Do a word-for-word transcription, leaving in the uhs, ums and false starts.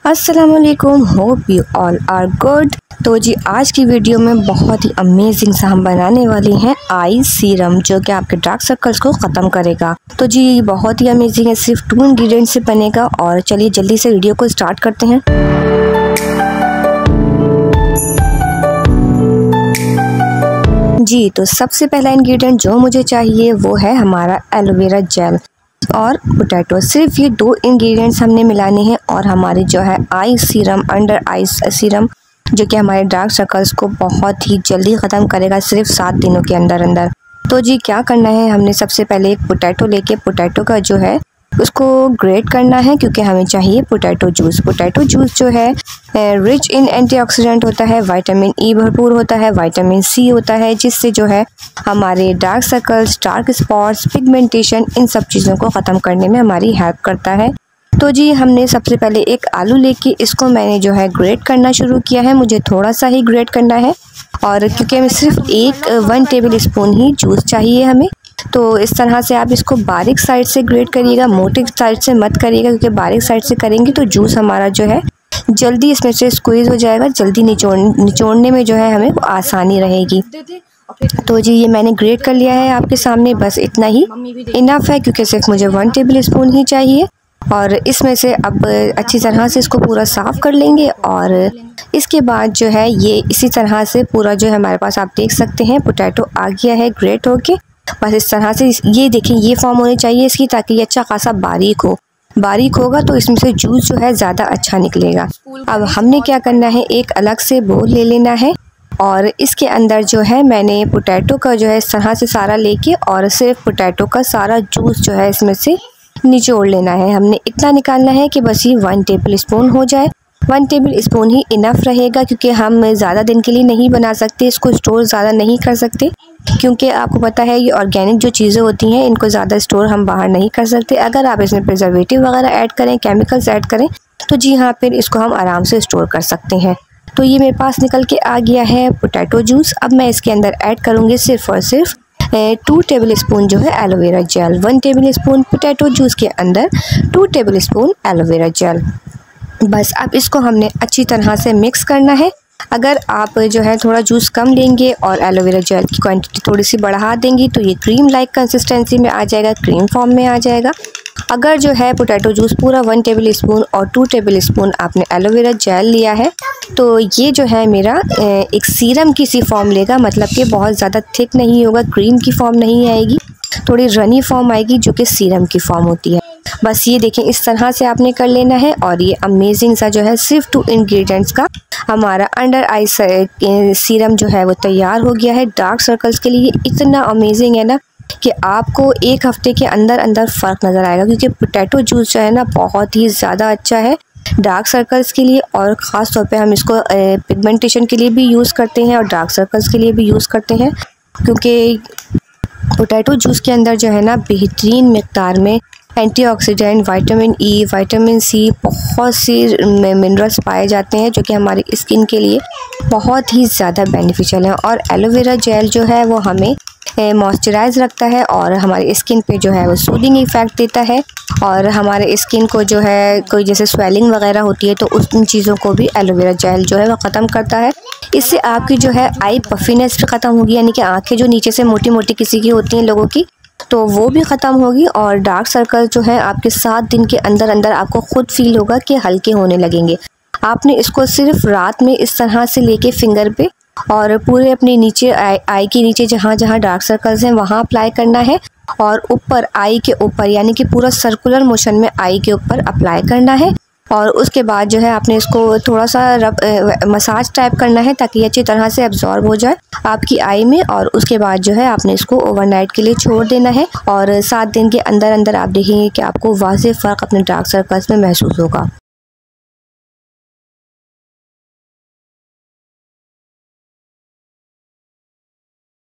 अस्सलामुअलैकुम, hope you all are good. तो जी आज की वीडियो में बहुत ही अमेजिंग सा हम बनाने वाले हैं आई सीरम, जो कि आपके डार्क सर्कल्स को ख़त्म करेगा। तो जी बहुत ही अमेजिंग है, सिर्फ टू इंग्रेडिएंट से बनेगा। और चलिए जल्दी से वीडियो को स्टार्ट करते हैं। जी तो सबसे पहला इंग्रेडिएंट जो मुझे चाहिए वो है हमारा एलोवेरा जेल और पोटैटो। सिर्फ ये दो इंग्रेडिएंट्स हमने मिलाने हैं और हमारे जो है eye serum, under eye serum, जो कि हमारे डार्क सर्कल्स को बहुत ही जल्दी ख़त्म करेगा सिर्फ सात दिनों के अंदर अंदर। तो जी क्या करना है, हमने सबसे पहले एक पोटैटो लेके पोटैटो का जो है उसको ग्रेट करना है, क्योंकि हमें चाहिए पोटैटो जूस। पोटैटो जूस जो है रिच इन एंटीऑक्सीडेंट होता है, विटामिन ई भरपूर होता है, विटामिन सी होता है, जिससे जो है हमारे dark circles, dark spots, pigmentation, इन सब चीज़ों को ख़त्म करने में हमारी हेल्प करता है। तो जी हमने सबसे पहले एक आलू लेके इसको मैंने जो है ग्रेट करना शुरू किया है। मुझे थोड़ा सा ही ग्रेट करना है, और क्योंकि हमें सिर्फ एक वन टेबल स्पून ही जूस चाहिए हमें। तो इस तरह से आप इसको बारीक साइड से ग्रेट करिएगा, मोटे साइड से मत करिएगा, क्योंकि बारीक साइड से करेंगे तो जूस हमारा जो है जल्दी इसमें से स्क्वीज़ हो जाएगा, जल्दी निचोड़ निचोड़ने में जो है हमें आसानी रहेगी। तो जी ये मैंने ग्रेट कर लिया है आपके सामने, बस इतना ही इनफ है, क्योंकि सिर्फ मुझे वन टेबल स्पून ही चाहिए। और इसमें से अब अच्छी तरह से इसको पूरा साफ़ कर लेंगे। और इसके बाद जो है ये इसी तरह से पूरा जो है हमारे पास, आप देख सकते हैं पोटैटो आ गया है ग्रेट होके। बस इस तरह से ये देखें, ये फॉर्म होनी चाहिए इसकी, ताकि ये अच्छा खासा बारीक हो। बारीक होगा तो इसमें से जूस जो है ज़्यादा अच्छा निकलेगा। अब हमने क्या करना है, एक अलग से बोल ले लेना है और इसके अंदर जो है मैंने पोटैटो का जो है इस तरह से सारा लेके और सिर्फ पोटैटो का सारा जूस जो है इसमें से निचोड़ लेना है। हमने इतना निकालना है कि बस ये वन टेबल स्पून हो जाए। वन टेबल स्पून ही इनफ रहेगा, क्योंकि हम ज़्यादा दिन के लिए नहीं बना सकते, इसको स्टोर ज़्यादा नहीं कर सकते, क्योंकि आपको पता है ये ऑर्गेनिक जो चीज़ें होती हैं इनको ज़्यादा स्टोर हम बाहर नहीं कर सकते। अगर आप इसमें प्रिजर्वेटिव वगैरह ऐड करें, केमिकल्स ऐड करें, तो जी हाँ फिर इसको हम आराम से स्टोर कर सकते हैं। तो ये मेरे पास निकल के आ गया है पोटैटो जूस। अब मैं इसके अंदर ऐड करूँगी सिर्फ और सिर्फ टू टेबल स्पून जो है aloe vera gel. One tablespoon potato juice के अंदर two tablespoon aloe vera gel. बस अब इसको हमने अच्छी तरह से मिक्स करना है। अगर आप जो है थोड़ा जूस कम लेंगे और एलोवेरा जेल की क्वांटिटी थोड़ी सी बढ़ा देंगी तो ये क्रीम लाइक कंसिस्टेंसी में आ जाएगा, क्रीम फॉर्म में आ जाएगा। अगर जो है पोटैटो जूस पूरा वन टेबल स्पून और टू टेबल स्पून आपने एलोवेरा जेल लिया है, तो ये जो है मेरा एक सीरम की सी फॉर्म लेगा। मतलब कि बहुत ज़्यादा थिक नहीं होगा, क्रीम की फॉर्म नहीं आएगी, थोड़ी रनी फॉर्म आएगी, जो कि सीरम की फॉर्म होती है। बस ये देखें, इस तरह से आपने कर लेना है। और ये अमेजिंग सा जो है सिर्फ टू इंग्रेडिएंट्स का हमारा अंडर आई सीरम जो है वो तैयार हो गया है। डार्क सर्कल्स के लिए इतना अमेजिंग है ना कि आपको एक हफ्ते के अंदर अंदर फ़र्क नज़र आएगा, क्योंकि पोटैटो जूस जो है ना बहुत ही ज़्यादा अच्छा है डार्क सर्कल्स के लिए। और ख़ास तौर पे हम इसको पिगमेंटेशन के लिए भी यूज़ करते हैं और डार्क सर्कल्स के लिए भी यूज़ करते हैं, क्योंकि पोटैटो जूस के अंदर जो है ना बेहतरीन मिक़दार में antioxidant, vitamin E, vitamin C, बहुत सी मिनरल्स पाए जाते हैं, जो कि हमारी स्किन के लिए बहुत ही ज़्यादा बेनिफिशियल है। और एलोवेरा जेल जो है वो हमें मॉइस्चराइज रखता है और हमारी स्किन पे जो है वो सूदिंग इफ़ेक्ट देता है। और हमारे स्किन को जो है कोई जैसे स्वेलिंग वगैरह होती है तो उस उन चीज़ों को भी एलोवेरा जेल जो है वो ख़त्म करता है। इससे आपकी जो है आई पफीनेस भी ख़त्म होगी, यानी कि आँखें जो नीचे से मोटी मोटी किसी की होती हैं लोगों की, तो वो भी ख़त्म होगी। और डार्क सर्कल जो है आपके सात दिन के अंदर अंदर आपको ख़ुद फील होगा कि हल्के होने लगेंगे। आपने इसको सिर्फ रात में इस तरह से लेके फिंगर पे और पूरे अपने नीचे आई, आई के नीचे जहाँ जहाँ डार्क सर्कल्स हैं वहाँ अप्लाई करना है, और ऊपर आई के ऊपर, यानी कि पूरा सर्कुलर मोशन में आई के ऊपर अप्लाई करना है। और उसके बाद जो है आपने इसको थोड़ा सा रब मसाज टाइप करना है, ताकि अच्छी तरह से एब्जॉर्ब हो जाए आपकी आई में। और उसके बाद जो है आपने इसको ओवरनाइट के लिए छोड़ देना है, और सात दिन के अंदर अंदर आप देखेंगे कि आपको वाज़ेह फ़र्क अपने डार्क सर्कल्स में महसूस होगा।